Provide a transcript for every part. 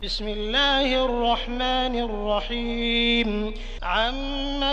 بسم الله الرحمن الرحيم عم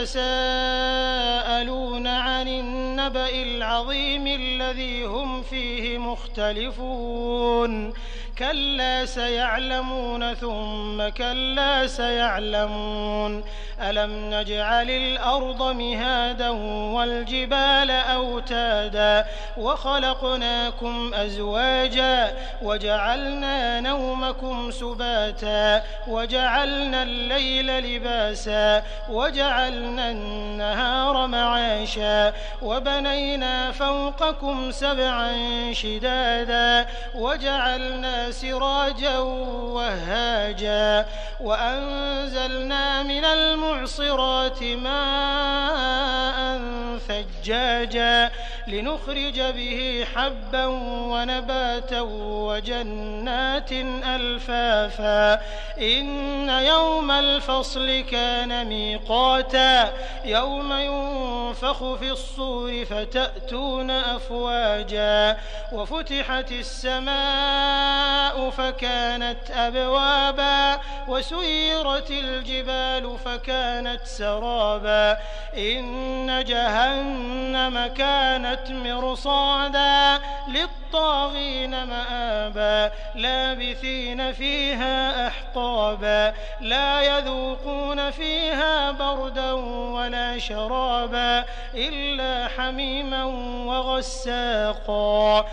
يتساءلون عن النبأ العظيم الذي هم فيه مختلفون كلا سيعلمون ثم كلا سيعلمون ألم نجعل الأرض مهادا والجبال أوتادا وخلقناكم أزواجا وجعلنا نومكم سباتا وجعلنا الليل لباسا وجعلنا النهار معاشا وبنينا فوقكم سبعا شدادا وجعلنا سراجا وهاجا وأنزلنا من المعصرات ماء ثجاجا لنخرج به حبا ونباتا وجنات ألفافا إن يوم الفصل كان ميقاتا يوم ينفخ في الصور فتأتون أفواجا وفتحت السماء فكانت أبوابا وسيرت الجبال فكانت سرابا إن جهنم كانت مرصادا للطاغين مآبا لابثين فيها أحقابا لا يذوقون فيها بردا ولا شرابا إلا حميما وغساقا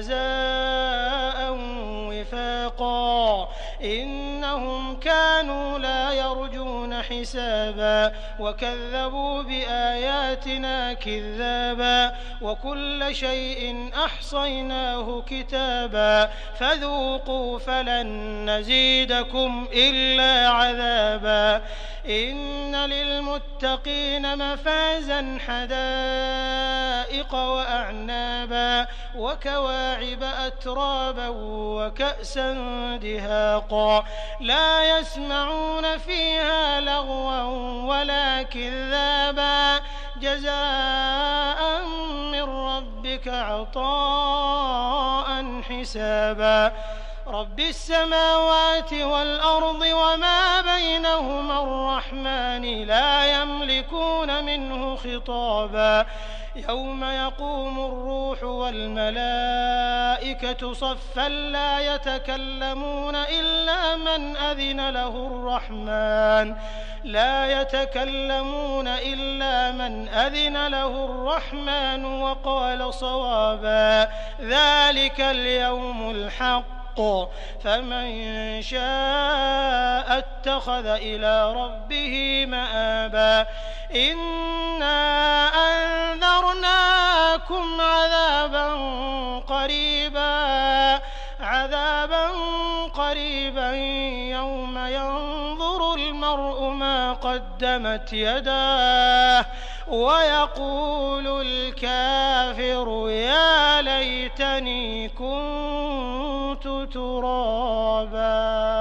جزاء وفاقا إنهم كانوا لا يرجون حسابا وكذبوا بآياتنا كذابا وكل شيء أحصيناه كتابا فذوقوا فلن نزيدكم إلا عذابا إن للمتقين مفازا حدائق وأعنابا وكواعب أترابا وكأسا دهاقا لا يسمعون فيها لغوا ولا كذابا جزاء من ربك عطاء حسابا رب السماوات والأرض وما بينهما الرحمن لا يملكون منه خطابا يوم يقوم الروح والملائكة صفا لا يتكلمون إلا من أذن له الرحمن وقال صوابا ذلك اليوم الحق فمن شاء اتخذ إلى ربه مآبا إنا أنذرناكم عذابا قريبا يوم ينظر المرء ما قدمت يداه ويقول الكافر يا ليتني كنت ترابا.